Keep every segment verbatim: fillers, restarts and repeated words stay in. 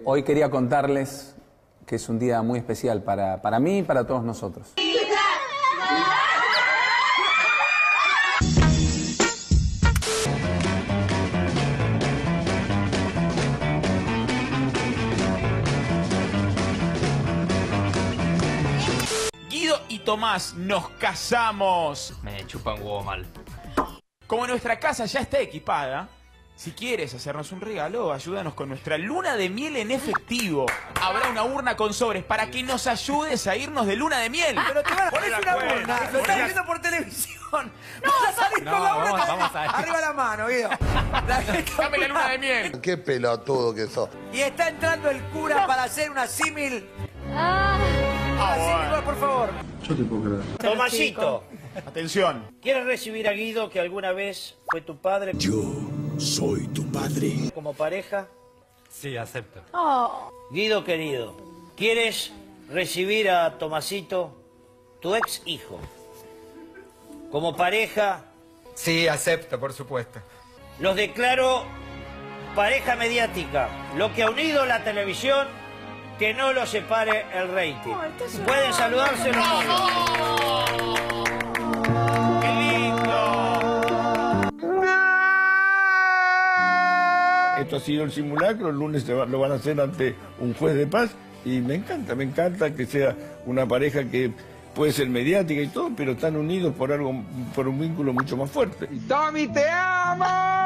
Hoy quería contarles que es un día muy especial para, para mí y para todos nosotros. Guido y Tomás nos casamos. Me chupan huevo mal. Como nuestra casa ya está equipada, si quieres hacernos un regalo, ayúdanos con nuestra luna de miel en efectivo. Habrá una urna con sobres para que nos ayudes a irnos de luna de miel. Pero te van a poner una urna. Lo estás viendo por televisión. No vas a salir No, con la urna. vamos, vamos a ver. Arriba la mano, Guido. Dame la luna de miel. Qué pelotudo que sos. Y está entrando el cura para hacer una símil. Ah. Una símil, por favor. Yo te puedo creer. Tomasito, Atención. ¿quieres recibir a Guido, que alguna vez fue tu padre? Yo soy tu padre. Como pareja. Sí, acepto. Oh. Guido querido, ¿quieres recibir a Tomasito, tu ex hijo? Como pareja. Sí, acepto, por supuesto. Los declaro pareja mediática, lo que ha unido la televisión, que no lo separe el rating. Pueden saludarse los novios. ¡Qué lindo! Esto ha sido el simulacro, el lunes se va- lo van a hacer ante un juez de paz y me encanta, me encanta que sea una pareja que puede ser mediática y todo, pero están unidos por algo, por un vínculo mucho más fuerte. ¡Tommy, te amo!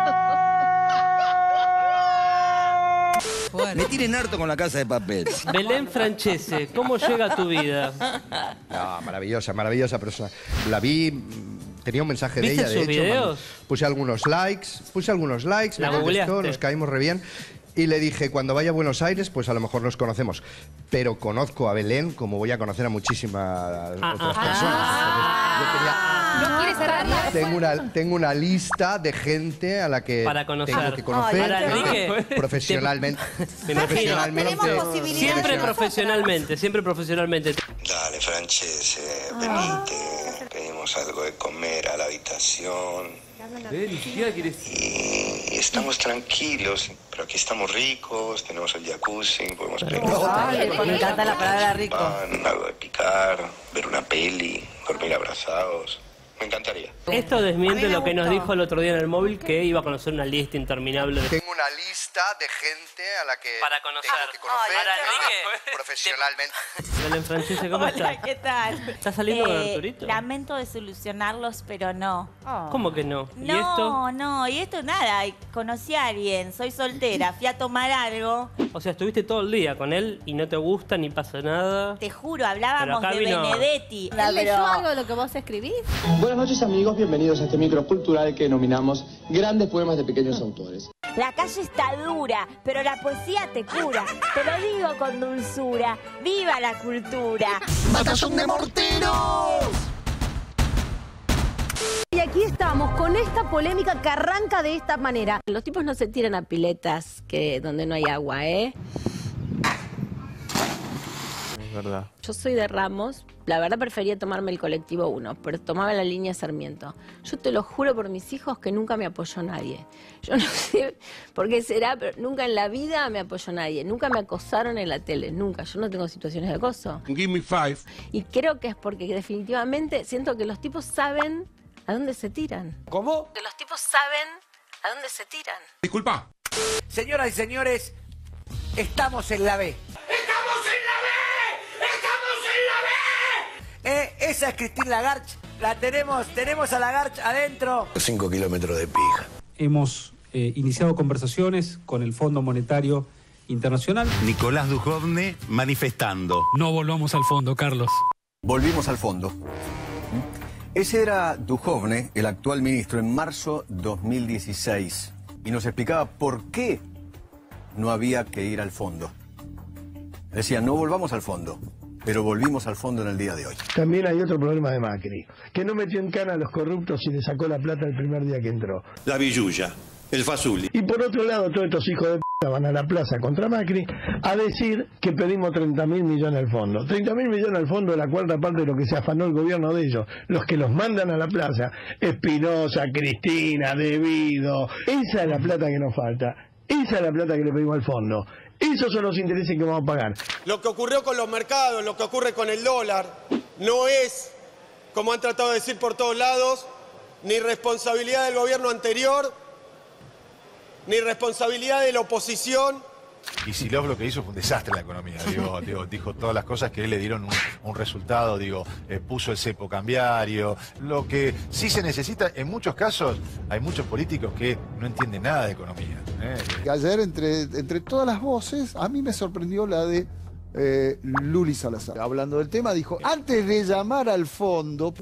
Me tienen harto con La Casa de Papel. Belén Francese, ¿cómo llega a tu vida? No, maravillosa, maravillosa persona. La vi, tenía un mensaje de ¿Viste ella, de sus hecho. videos? man- Puse algunos likes, puse algunos likes, La me contestó, googleaste. nos caímos re bien. Y le dije, cuando vaya a Buenos Aires, pues a lo mejor nos conocemos. Pero conozco a Belén como voy a conocer a muchísimas Ah, otras ah, personas. Entonces, yo quería- ¿No quieres cerrarla? tengo una, tengo una lista de gente a la que Para conocer. tengo que conocer Para Enrique. profesionalmente. Me imagino. profesionalmente. Tenemos posibilidades. Siempre profesionalmente, siempre profesionalmente. Dale, Francese, venite. Pedimos algo de comer a la habitación. Y estamos tranquilos, pero aquí estamos ricos, tenemos el jacuzzi, podemos prender Ay, me encanta la palabra rico. pan, algo de picar, ver una peli, dormir abrazados. Me encantaría. Esto A desmiente mí me lo que nos gustó. dijo el otro día en el móvil, que iba a conocer una lista interminable de... Tengo una lista de gente a la que Para conocer. tengo que conocer Para Enrique. profesionalmente. Belén Francese, ¿cómo Hola, estás? ¿qué tal? ¿Estás saliendo con Eh, Arturito? Lamento desilusionarlos, pero no. ¿Cómo que no? ¿Y No, esto? no, y esto nada. Conocí a alguien, soy soltera, fui a tomar algo. O sea, estuviste todo el día con él y no te gusta ni pasa nada. Te juro, hablábamos Pero acá de vino- Benedetti. ¿Él leyó algo de lo que vos escribís? Buenas noches amigos, bienvenidos a este micro cultural que denominamos Grandes Poemas de Pequeños Autores. La calle está dura, pero la poesía te cura. Te lo digo con dulzura. ¡Viva la cultura! ¡Batallón de morteros! Y aquí estamos con esta polémica que arranca de esta manera. Los tipos no se tiran a piletas que donde no hay agua, ¿eh? Es verdad. Yo soy de Ramos, la verdad prefería tomarme el colectivo uno, pero tomaba la línea Sarmiento. Yo te lo juro por mis hijos que nunca me apoyó nadie. Yo no sé por qué será, pero nunca en la vida me apoyó nadie. Nunca me acosaron en la tele, nunca. Yo no tengo situaciones de acoso. Give me five. Y creo que es porque definitivamente siento que los tipos saben a dónde se tiran. ¿Cómo? Que los tipos saben a dónde se tiran. Disculpa. Señoras y señores, estamos en la B. Eh, esa es Cristín Lagarche. La tenemos, tenemos a Lagarche adentro. Cinco kilómetros de pija. Hemos eh, iniciado conversaciones con el Fondo Monetario Internacional. Nicolás Dujovne manifestando. No volvamos al fondo, Carlos. Volvimos al fondo. Ese era Dujovne, el actual ministro, en marzo dos mil dieciséis. Y nos explicaba por qué no había que ir al fondo. Decía, no volvamos al fondo. Pero volvimos al fondo en el día de hoy. También hay otro problema de Macri, que no metió en cana a los corruptos y le sacó la plata el primer día que entró. La Villuya, el Fazuli. Y por otro lado, todos estos hijos de p*** van a la plaza contra Macri a decir que pedimos treinta mil millones al fondo. treinta mil millones al fondo es la cuarta parte de lo que se afanó el gobierno de ellos. Los que los mandan a la plaza, Espinosa, Cristina, Devido. Esa es la plata que nos falta. Esa es la plata que le pedimos al fondo. Esos son los intereses que vamos a pagar. Lo que ocurrió con los mercados, lo que ocurre con el dólar, no es, como han tratado de decir por todos lados, ni responsabilidad del gobierno anterior, ni responsabilidad de la oposición. Kicillof lo que hizo fue un desastre en la economía. Digo, digo, dijo todas las cosas que él le dieron un, un resultado. Digo, eh, puso el cepo cambiario. Lo que sí se necesita, en muchos casos, hay muchos políticos que no entienden nada de economía. ¿eh? Ayer, entre, entre todas las voces, a mí me sorprendió la de eh, Luli Salazar. Hablando del tema, dijo, antes de llamar al fondo,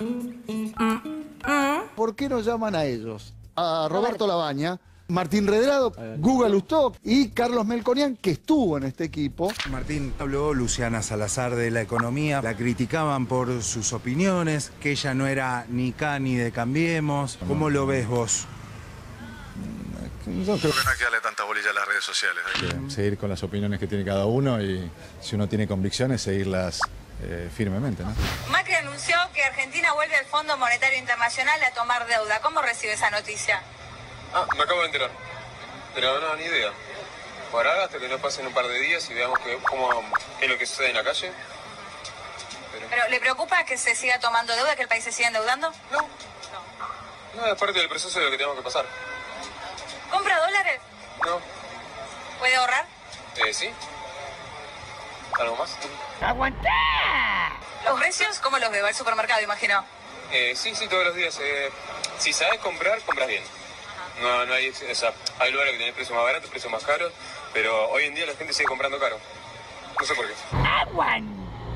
¿por qué no llaman a ellos? A Roberto Labaña, Martín Redrado, Guga Lustó y Carlos Melconian, que estuvo en este equipo. Martín habló Luciana Salazar de la economía, la criticaban por sus opiniones, que ella no era ni K ni de Cambiemos. ¿Cómo lo ves vos? Yo creo que no hay que darle tanta bolilla a las redes sociales. Hay que seguir con las opiniones que tiene cada uno y si uno tiene convicciones, seguirlas eh, firmemente, ¿no? Macri anunció que Argentina vuelve al Fondo Monetario Internacional a tomar deuda. ¿Cómo recibe esa noticia? Ah, me acabo de enterar. Pero no, ni idea. Por ahora, hasta que no pasen un par de días y veamos que, cómo, qué es lo que sucede en la calle. Pero... ¿Pero le preocupa que se siga tomando deuda, que el país se siga endeudando? No. No, es parte del proceso de lo que tenemos que pasar. ¿Compra dólares? No. ¿Puede ahorrar? Eh, sí. ¿Algo más? ¡Aguantá! ¿Los precios cómo los veo? Al supermercado, imagino. Eh, sí, sí, todos los días. Eh, si sabes comprar, compras bien. No, no hay, o sea, hay lugares que tienen precios más baratos, precios más caros, pero hoy en día la gente sigue comprando caro. No sé por qué. ¡Aguan!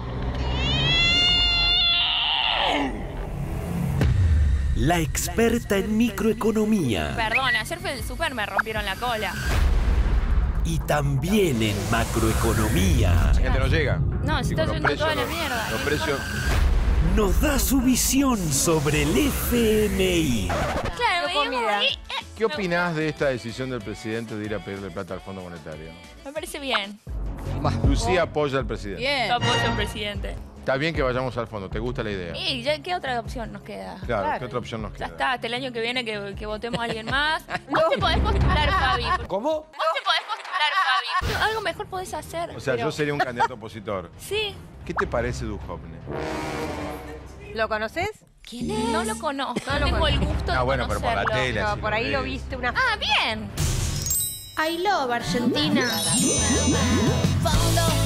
La experta en microeconomía. Perdón, ayer fue el super, me rompieron la cola. Y también en macroeconomía. La gente no llega. No, se está Digo, yendo precios, toda la los- mierda. Los precios... Nos da su visión sobre el F M I. Claro, veíamos ahí, eh, ¿Qué opinás de esta decisión del presidente de ir a pedirle plata al Fondo Monetario? me parece bien. Lucía apoya al presidente. Yo apoyo al presidente. Está bien que vayamos al fondo, ¿te gusta la idea? ¿Y ya qué otra opción nos queda? Claro, ¿qué otra opción nos Ya queda? está, hasta el año que viene que, que votemos a alguien más. Vos te podés postular, Fabi. ¿Cómo? Vos te podés postular, Fabi. Algo mejor podés hacer. O sea, pero- yo sería un candidato opositor. Sí. ¿Qué te parece Duhovne? ¿Lo conoces? ¿Quién es? No lo conozco, No no, lo tengo el conozco. gusto de Ah, bueno, pero por la conocerlo. tele, No, así por lo ahí lo ves. viste una... Ah, bien. I love Argentina. Fondo